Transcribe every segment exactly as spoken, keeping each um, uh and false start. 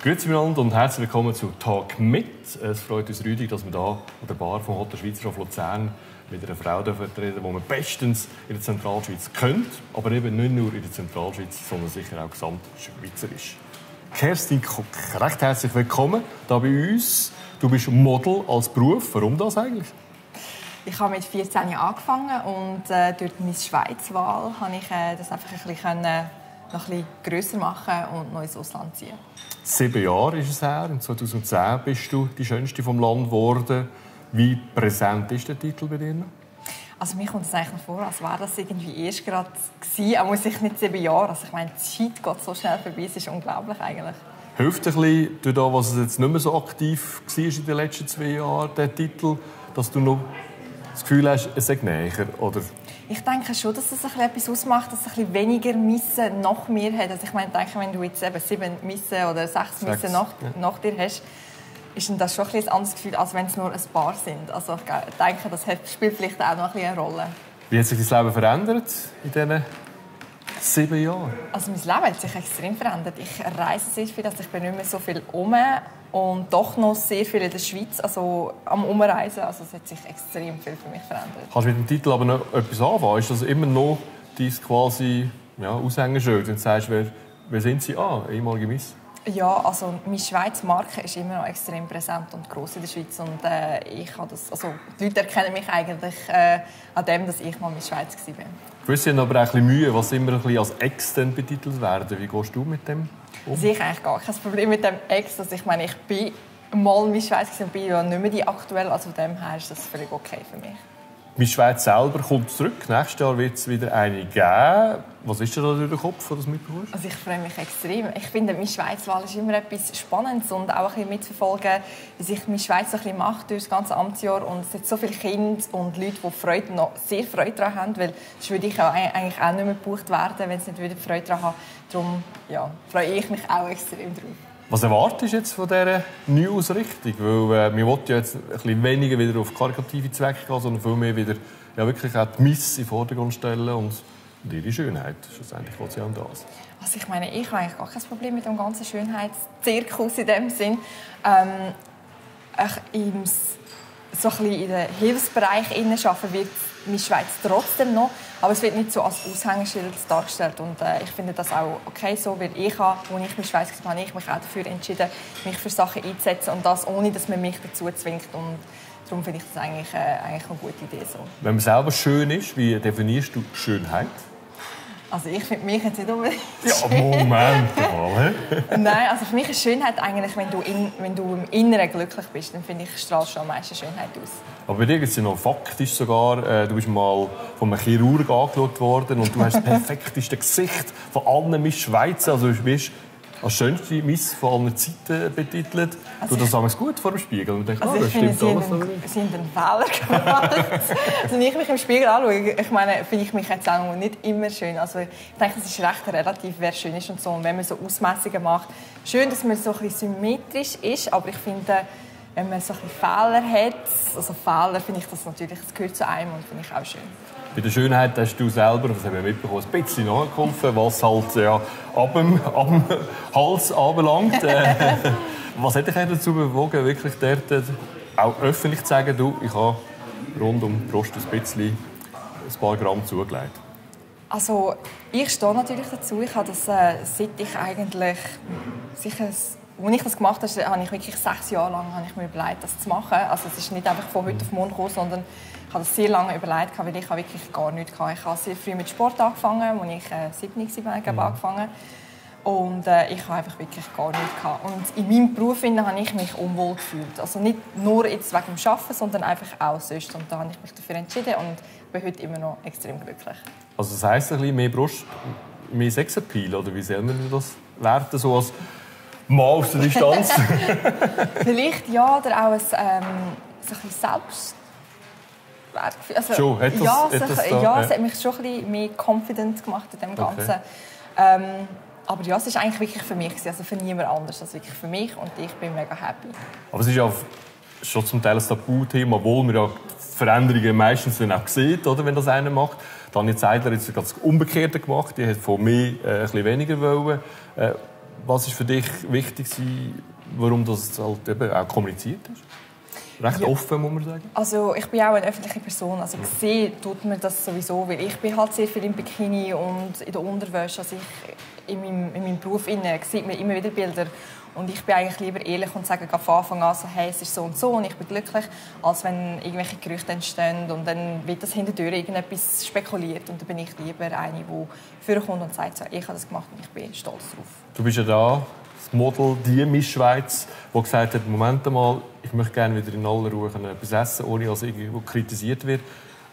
Grüezi miteinander und herzlich willkommen zu «Tag mit». Es freut uns riesig, dass wir hier an der Bar von Hotel Schweizer auf Luzern mit einer Frau vertreten, die man bestens in der Zentralschweiz kennt, aber eben nicht nur in der Zentralschweiz, sondern sicher auch gesamtschweizerisch. Kerstin Kock, recht herzlich willkommen hier bei uns. Du bist Model als Beruf. Warum das eigentlich? Ich habe mit vierzehn Jahren angefangen und äh, durch die Miss Schweiz-Wahl konnte ich äh, das einfach ein bisschen, äh, noch ein bisschen grösser machen und noch ins Ausland ziehen. Sieben Jahre ist es her. In zweitausendzehn bist du die Schönste vom Land geworden. Wie präsent ist der Titel bei dir? Also mir kommt es eigentlich vor, als wäre das irgendwie erst gerade gewesen. Auch muss ich nicht sieben Jahre. Also ich meine, die Zeit geht so schnell vorbei. Es ist unglaublich eigentlich. Hilft ein bisschen, durch das, was es jetzt nicht mehr so aktiv war in den letzten zwei Jahren, der Titel, dass du noch das Gefühl hast, es sei näher, oder? Ich denke schon, dass es etwas ausmacht, dass es ein bisschen weniger Missen nach mir hat. Also ich meine, denke, wenn du jetzt eben sieben Missen oder sechs Missen nach, ja. nach dir hast, ist das schon ein, ein anderes Gefühl, als wenn es nur ein paar sind. Also ich denke, das spielt vielleicht auch noch ein bisschen eine Rolle. Wie hat sich dein Leben verändert in diesen sieben Jahren? Also mein Leben hat sich extrem verändert. Ich reise sehr viel, also ich bin nicht mehr so viel um und doch noch sehr viel in der Schweiz, also am Umreisen. Also es hat sich extrem viel für mich verändert. Kannst du mit dem Titel aber noch etwas anfangen? Ist das immer noch dein quasi ja, Aushängeschild, wenn du sagst, wer, wer sind Sie? Ah, ehemalige Miss. Ja, also meine Schweiz-Marke ist immer noch extrem präsent und gross in der Schweiz. Und, äh, ich habe das, also, die Leute erkennen mich eigentlich äh, an dem, dass ich mal Miss Schweiz war. Gewisse haben aber auch ein bisschen Mühe, was immer ein bisschen als extern betitelt werden. Wie gehst du mit dem um? Also ich habe eigentlich gar kein Problem mit dem Ex. Also ich meine, ich bin mal Miss Schweiz und bin ja nicht mehr die aktuell. Also von dem her ist das völlig okay für mich. Miss Schweiz selber kommt zurück. Nächstes Jahr wird es wieder eine geben. Was ist dir da durch den Kopf, das mitbekommst? Also ich freue mich extrem. Ich finde, Miss Schweiz-Wahl ist immer etwas Spannendes und auch ein bisschen mitverfolgen, wie sich Miss Schweiz so ein bisschen macht durch das ganze Amtsjahr. Und es sind so viele Kinder und Leute, die Freude, noch sehr Freude daran haben, weil das würde ich auch eigentlich auch nicht mehr gebucht werden, wenn sie nicht wieder Freude daran haben. Darum ja, freue ich mich auch extrem drauf. Was erwartest du jetzt von dieser News-Richtung? Weil äh, wir wollen ja jetzt ein bisschen weniger wieder auf karikative Zwecke gehen, sondern viel mehr wieder ja, wirklich auch die Miss in den Vordergrund stellen und, und ihre Schönheit. Schlussendlich will sie auch das. Also ich meine, ich habe eigentlich gar kein Problem mit dem ganzen Schönheitszirkus in dem Sinn. Ähm, ich, im, so ein bisschen in den Hilfsbereich arbeiten wird Miss Schweiz trotzdem noch, aber es wird nicht so als Aushängeschild dargestellt und äh, ich finde das auch okay so, weil ich habe, als ich Miss Schweiz war, habe ich mich auch dafür entschieden, mich für Sachen einzusetzen und das ohne, dass man mich dazu zwingt und darum finde ich das eigentlich, äh, eigentlich eine gute Idee so. Wenn man selber schön ist, wie definierst du Schönheit? Also ich finde mich jetzt nicht unbedingt Ja, Moment mal. Nein, also für mich ist Schönheit eigentlich, wenn du, in, wenn du im Inneren glücklich bist, dann finde ich, strahlt schon am meisten Schönheit aus. Aber bei dir ist es noch faktisch sogar, äh, du bist mal von einem Chirurg angeschaut worden und du hast das perfekteste Gesicht von allen Miss Schweizer. Also du bist als schönste Miss von allen Zeiten betitelt. Also du das gut vor dem Spiegel und denkst, also oh, das stimmt finde, alles. Sie haben einen, Sie haben einen Fehler gemacht. Also wenn ich mich im Spiegel anschaue, ich meine, finde ich mich jetzt auch nicht immer schön. Also ich denke, es ist recht relativ, wer schön ist und so. Und wenn man so Ausmessungen macht, schön, dass man so ein bisschen symmetrisch ist, aber ich finde, wenn man so ein bisschen Fehler hat, also Fehler, finde ich das natürlich, das gehört zu einem und finde ich auch schön. Bei der Schönheit hast du selber, das haben wir mitbekommen, ein bisschen nachgeholfen, was halt ja, ab, dem, ab dem Hals anbelangt. Äh, was hat dich dazu bewogen, wirklich dort auch öffentlich zu sagen, du, ich habe rund um die Brust ein bisschen ein paar Gramm zugelegt? Also ich stehe natürlich dazu. Ich habe das, äh, seit ich eigentlich sicher, als ich das gemacht habe, habe ich wirklich sechs Jahre lang habe ich mir überlegt, das zu machen. Also es ist nicht einfach von heute auf morgen gekommen, sondern ich habe das sehr lange überlegt, weil ich wirklich gar nichts hatte. Ich habe sehr früh mit Sport angefangen, als ich äh, siebzehn war, mhm. angefangen. Und äh, ich habe einfach wirklich gar nichts gehabt. Und in meinem Beruf habe ich mich unwohl gefühlt. Also nicht nur jetzt wegen dem Arbeiten, sondern einfach auch sonst. Und da habe ich mich dafür entschieden und bin heute immer noch extrem glücklich. Also das heisst ein bisschen mehr Brust, mehr Sexappeal, oder wie soll man das werten, so als Mann aus der Distanz? Vielleicht ja, oder auch ein, ähm, so ein bisschen Selbst. Also, schon, hat das, ja, hat so, das ja, da, es hat mich schon ein bisschen mehr confident gemacht in dem Ganzen. Okay. Ähm, aber ja, es ist eigentlich wirklich für mich, also für niemand anders, als wirklich für mich und ich bin mega happy. Aber es ist ja schon zum Teil ein Tabuthema, obwohl man ja Veränderungen meistens dann auch sieht, oder, wenn das einer macht. Tanja Zeidler hat es ganz Umgekehrte gemacht, die hat von mir äh, ein bisschen weniger wollen. Äh, was ist für dich wichtig, warum das halt eben auch kommuniziert ist? Recht ja. offen, muss man sagen. Also ich bin auch eine öffentliche Person. Also sehen tut mir das sowieso, weil ich bin halt sehr viel im Bikini und in der Unterwäsche. Also ich, in, meinem, in meinem Beruf innen sieht man immer wieder Bilder. Und ich bin eigentlich lieber ehrlich und sage von Anfang an, so, hey, es ist so und so und ich bin glücklich, als wenn irgendwelche Gerüchte entstehen und dann wird das hinterher irgendetwas spekuliert. Und dann bin ich lieber eine, die vorkommt und sagt, so, ich habe das gemacht und ich bin stolz darauf. Du bist ja da, das Model, die Miss Schweiz, die gesagt hat, Moment mal, ich möchte gerne wieder in aller Ruhe etwas essen, ohne dass irgendwo kritisiert wird.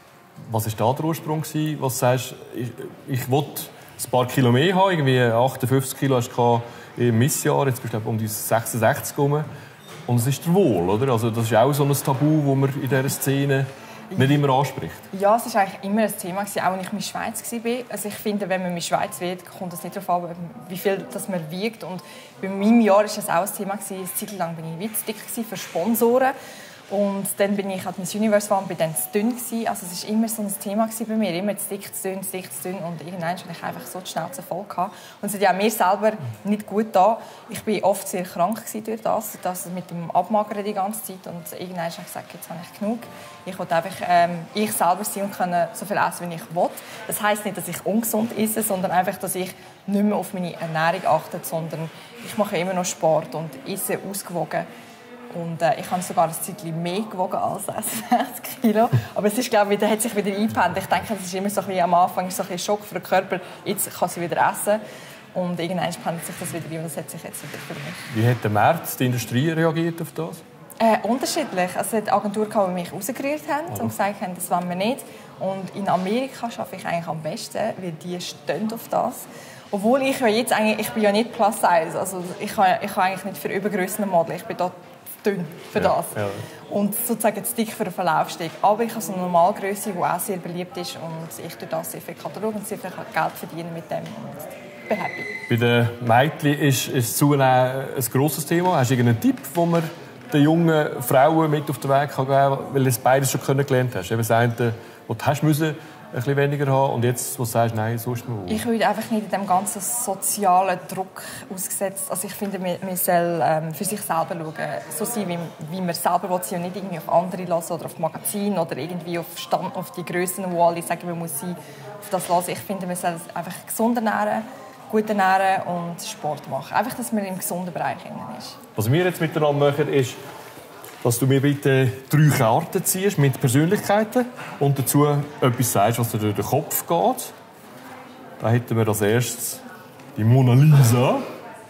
Was war da der Ursprung? Was sagst du, ich, ich will ein paar Kilo mehr haben, irgendwie achtundfünfzig Kilo hast du im Missjahr, jetzt bist du um die sechsundsechzig herum. Und es ist der Wohl, oder? Also das ist auch so ein Tabu, das man in dieser Szene nicht immer anspricht. Ja, es war eigentlich immer ein Thema, auch als ich in der Schweiz war. Also ich finde, wenn man in der Schweiz wird, kommt es nicht darauf an, wie viel das man wiegt. Und bei meinem Jahr war es auch ein Thema. Eine Zeit lang war ich zu dick für Sponsoren. Und dann bin ich halt Miss Universe und bin dann zu dünn gewesen. Also es war immer so ein Thema bei mir, immer zu dick, zu dünn, zu dick, zu dünn. Und irgendwann hatte ich einfach so die Schnauze voll gehabt. Und es hat ja mir selber nicht gut da. Ich war oft sehr krank durch das, das mit dem Abmagern die ganze Zeit. Und irgendwann habe ich gesagt, jetzt habe ich genug. Ich wollte einfach ähm, ich selber sein und können so viel essen, wie ich will. Das heisst nicht, dass ich ungesund esse, sondern einfach, dass ich nicht mehr auf meine Ernährung achte, sondern ich mache immer noch Sport und esse ausgewogen. Und äh, ich habe sogar ein Zeitchen mehr gewogen als sechsundsechzig Kilo. Aber es ist, glaube ich, da hat sich wieder eingependelt. Ich denke, das ist immer so ein bisschen, am Anfang ist so ein bisschen Schock für den Körper. Jetzt kann sie wieder essen. Und irgendwann pendelt sich das wieder ein. Und das hat sich jetzt wieder für mich. Wie hat der Markt, die Industrie, reagiert auf das? Äh, unterschiedlich. Also, es hat eine Agentur, die mich rausgerührt haben oh. und gesagt haben, das wollen wir nicht. Und in Amerika arbeite ich eigentlich am besten, weil die stehen auf das. Obwohl ich ja jetzt eigentlich, ich bin ja nicht Plus Size. Also ich kann, ich kann eigentlich nicht für Übergrössen modeln. Ich bin dort dünn für das. Ja, ja. Und sozusagen zu dick für den Verlaufsteg. Aber ich habe so eine Normalgröße, die auch sehr beliebt ist. Und ich tue das sehr viel Katalog und sehr viel Geld verdienen mit dem. Und bin happy. Bei den Mädchen ist, ist Zunehmen ein grosses Thema. Hast du irgendeinen Tipp, den man den jungen Frauen mit auf den Weg geben kann, weil du es beides schon kennengelernt hast? Eben das eine, was du hast müssen, ein bisschen weniger haben und jetzt, wo du sagst, nein, so ist es mir. Ich würde einfach nicht in diesem ganzen sozialen Druck ausgesetzt. Also ich finde, man, man soll ähm, für sich selber schauen, so sein, wie, wie man selber will sein und nicht irgendwie auf andere lassen oder auf Magazine oder irgendwie auf, Stand, auf die Grössen, wo alle sagen, man muss sein, auf das lassen. Ich finde, man soll einfach gesund ernähren, gut ernähren und Sport machen. Einfach, dass man im gesunden Bereich ist. Was wir jetzt miteinander machen, ist, dass du mir bitte drei Karten ziehst mit Persönlichkeiten und dazu etwas sagst, was dir durch den Kopf geht. Da hätten wir als erstes die Mona Lisa.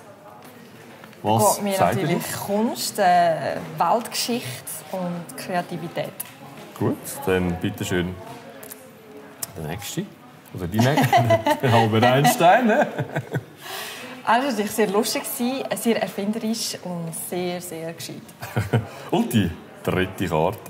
Was geht mir natürlich Kunst, äh, Weltgeschichte und Kreativität. Gut, dann bitte schön der nächste. Oder die nächste. Der Albert Einstein. Ne? Er war sehr lustig, sehr erfinderisch und sehr, sehr gescheit. Und die dritte Karte.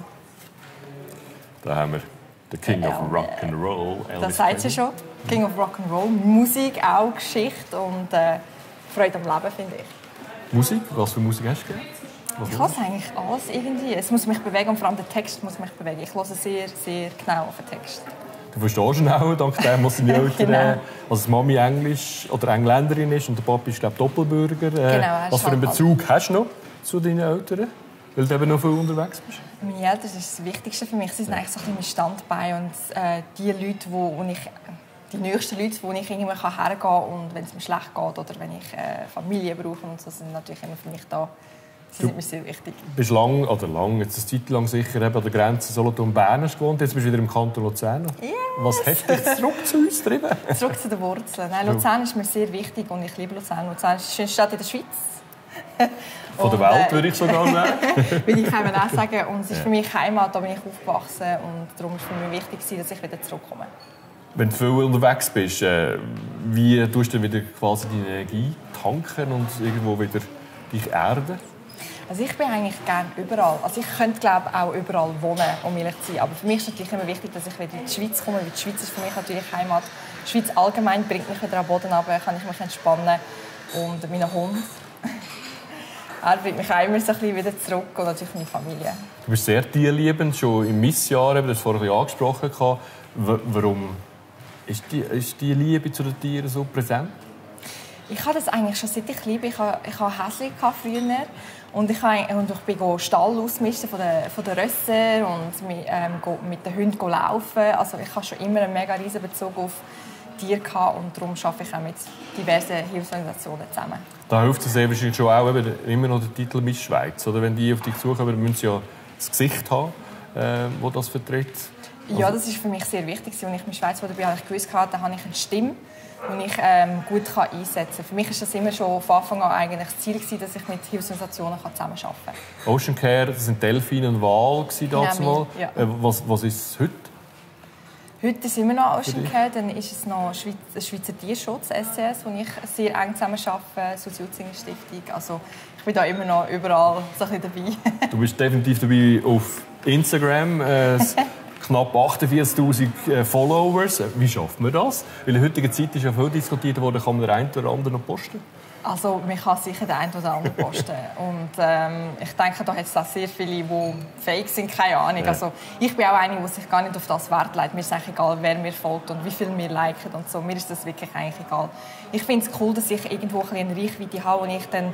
Da haben wir den King of Rock'n'Roll. Das sagt sie schon. King of Rock'n'Roll. Musik, auch Geschichte und äh, Freude am Leben, finde ich. Musik? Was für Musik hast du gehört? Ich höre eigentlich alles irgendwie. Es muss mich bewegen und vor allem der Text muss mich bewegen. Ich höre sehr, sehr genau auf den Text. Du verstehst ihn auch, dank dem, was seine Eltern... genau. Also die Mami Englisch oder Engländerin ist und der Papa ist, glaube ich, Doppelbürger. Genau, was für einen Bezug halt. hast du noch zu deinen Eltern? Weil du eben noch viel unterwegs bist. Meine Eltern ist das Wichtigste für mich. Sie sind eigentlich so ein bisschen mein Standbein. Und äh, die Leute, wo, wo ich... Die nächsten Leute, wo ich irgendwann hergehen kann und wenn es mir schlecht geht oder wenn ich äh, Familie brauche und so, sind natürlich immer für mich da. Sie sind mir sehr wichtig. Du bist lang, oder lang, jetzt eine Zeit lang sicher an der Grenze Solothurn-Bern gewohnt. Jetzt bist du wieder im Kanton Luzern. Yes. Was hat dich zurück zu uns getrieben? Zurück zu den Wurzeln. Nein, Luzern ist mir sehr wichtig und ich liebe Luzern. Luzern ist die schönste Stadt in der Schweiz. Von der Welt, würde ich sogar sagen. Will ich auch sagen. Und es ist für mich Heimat, da bin ich aufgewachsen. Und darum ist es für mich wichtig, dass ich wieder zurückkomme. Wenn du viel unterwegs bist, wie tust du wieder quasi deine Energie tanken und irgendwo wieder dich erden? Also ich bin eigentlich gerne überall. Also ich könnte, glaube ich, auch überall wohnen, um ehrlich zu sein. Aber für mich ist natürlich immer wichtig, dass ich wieder in die Schweiz komme. Weil die Schweiz ist für mich natürlich Heimat. Die Schweiz allgemein bringt mich wieder am Boden runter, kann ich mich entspannen. Und mein Hund, er bringt mich auch immer so ein bisschen wieder zurück. Und natürlich meine Familie. Du bist sehr tierliebend, schon im Missjahr, du hast es vorhin angesprochen. Warum ist die, ist die Liebe zu den Tieren so präsent? Ich habe das eigentlich schon seit ich klein bin. Ich habe, ich habe Häschen früher. Und ich, habe, und ich bin Stall ausmisten von den, von den Rössern und mit, ähm, mit den Hunden laufen. Also ich habe schon immer einen mega riesen Bezug auf Tiere gehabt und darum arbeite ich auch mit diversen Hilfsorganisationen zusammen. Da hilft es eben schon auch eben immer noch der Titel Miss Schweiz. Oder wenn die auf dich suchen, müssen sie ja das Gesicht haben, äh, das das vertritt. Also ja, das ist für mich sehr wichtig. Als ich in der Schweiz war, habe ich gewusst, da habe ich eine Stimme, die ich ähm, gut kann einsetzen kann. Für mich war das immer schon von Anfang an eigentlich das Ziel, dass ich mit Hilfsorganisationen zusammenarbeiten kann. Ocean Care, das waren Delfine und Wal damals. Ja. Was, was ist es heute? Heute ist es immer noch Ocean Care, dann ist es noch Schweizer, Schweizer Tierschutz, S C S, wo ich sehr eng zusammen arbeite, Susi-Utzinger Stiftung. Also ich bin da immer noch überall so ein bisschen dabei. Du bist definitiv dabei auf Instagram. Äh, knapp achtundvierzigtausend Followers. Wie schafft man das? Weil in der heutigen Zeit ist ja viel diskutiert worden, kann man den einen oder anderen noch posten? Also man kann sicher den einen oder anderen posten. Und ähm, ich denke, da hat es auch sehr viele, die fake sind, keine Ahnung. Ja. Also, ich bin auch eine, die sich gar nicht auf das Wert legt. Mir ist eigentlich egal, wer mir folgt und wie viel mir liken und so. Mir ist das wirklich eigentlich egal. Ich finde es cool, dass ich irgendwo ein eine Reichweite habe und ich dann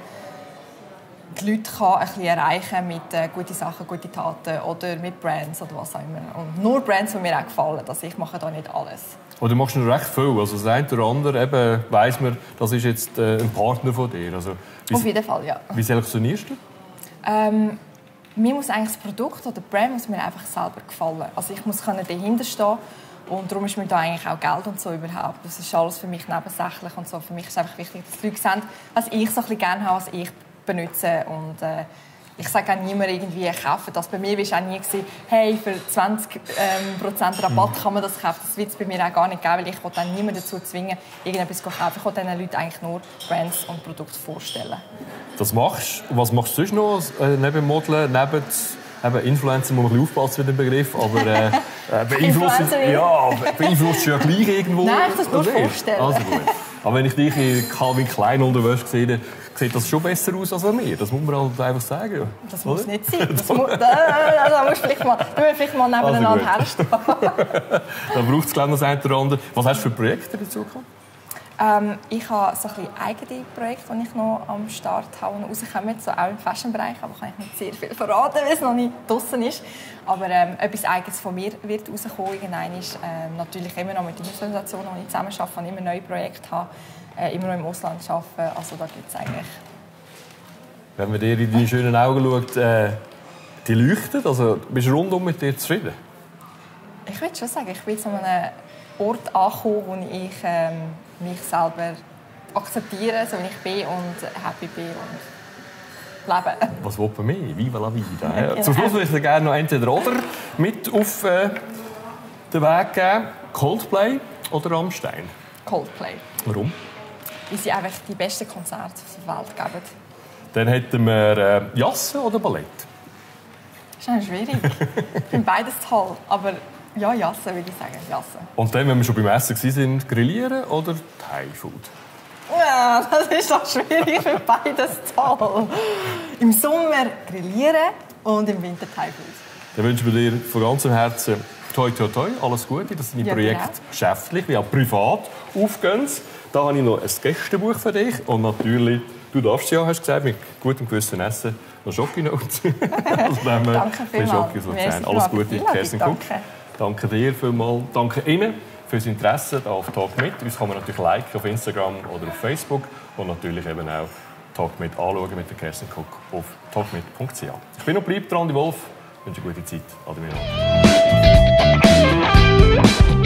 die Leute kann ein bisschen erreichen mit äh, guten Sachen, guten Taten oder mit Brands oder was auch immer. Und nur Brands, die mir auch gefallen. Also ich mache da nicht alles. Aber du machst noch recht viel. Also das eine oder andere eben weiss man, das ist jetzt äh, ein Partner von dir. Also, wie, auf jeden Fall, ja. Wie selektionierst du? Ähm, mir muss eigentlich das Produkt oder die Brand muss mir einfach selber gefallen. Also ich muss dahinter stehen. Und darum ist mir da eigentlich auch Geld und so überhaupt. Das ist alles für mich nebensächlich und so. Für mich ist es einfach wichtig, dass die Leute sehen, was ich so ein bisschen gerne habe, was ich benutze. Und äh, ich sage auch niemandem irgendwie kaufen das. Bei mir war auch nie gewesen, hey, für zwanzig Prozent ähm, Rabatt kann man das kaufen. Das wird es bei mir auch gar nicht geben, weil ich will dann niemanden dazu zwingen, irgendetwas zu kaufen. Ich will diesen Leuten eigentlich nur Brands und Produkte vorstellen. Das machst du. Was machst du sonst noch äh, neben Modeln, neben eben Influencer, muss man ein bisschen aufpassen mit dem Begriff, aber äh, beeinflusst ja, beeinflusst ja gleich irgendwo. Nein, ich das nur vorstellen. Also gut. Aber wenn ich dich in Calvin Klein Unterwäsche sehe, sieht das schon besser aus als bei mir. Das muss man halt einfach sagen. Ja. Das muss nicht sein. Das mu da, da musst du vielleicht mal, vielleicht mal nebeneinander also herstehen. Da braucht es, glaube ich, noch das eine oder andere. Was hast du für Projekte in Zukunft? Ähm, ich habe so ein bisschen eigene Projekte, die ich noch am Start habe und rauskommen, so auch im Fashion-Bereich, aber kann ich nicht sehr viel verraten, weil es noch nicht draussen ist. Aber ähm, etwas Eigenes von mir wird rauskommen. Irgendwann ist ähm, natürlich immer noch mit den Hilfsorganisationen, die ich zusammen arbeite und immer neue Projekte habe, äh, immer noch im Ausland arbeiten. Also da gibt es eigentlich... Wenn man dir in deine schönen Augen schaut, äh, die leuchten, also bist du rundum mit dir zufrieden? Ich würde schon sagen, ich bin jetzt an einem Ort angekommen, wo ich ähm, mich selber akzeptiere, so wie ich bin und happy bin und lebe. Was will man mehr? Viva la vida. Ja. Zum Schluss würde ich dir gerne noch entweder oder mit auf äh, den Weg geben. Coldplay oder Rammstein? Coldplay. Warum? Weil sie einfach die besten Konzerte auf der Welt geben. Dann hätten wir äh, Jasse oder Ballett? Das ist schwierig. Ich finde beides toll, aber ja, Jasse würde ich sagen. Jasse. Und dann, wenn wir schon beim Essen waren, grillieren oder Thai-Food? Ja, das ist doch schwierig. Ich finde beides toll. Im Sommer grillieren und im Winter Thai-Food. Dann wünschen wir dir von ganzem Herzen toi, toi, toi, alles Gute, dass deine ja, Projekte genau. geschäftlich wie auch privat aufgehen. Da habe ich noch ein Gästebuch für dich und natürlich, du darfst ja, hast du gesagt, mit gutem Gewissen essen, noch Schoki-Notes. Also danke vielmals. Alles Gute, Kerstin Kuck. Danke dir vielmals. Danke Ihnen für das Interesse auf Talk mit. Uns kann man natürlich liken auf Instagram oder auf Facebook und natürlich eben auch Talk mit anschauen mit der Kerstin Kuck auf talkmit punkt c h. Ich bin noch bleib dran, die Wolf. Ich wünsche eine gute Zeit. Ade miteinander.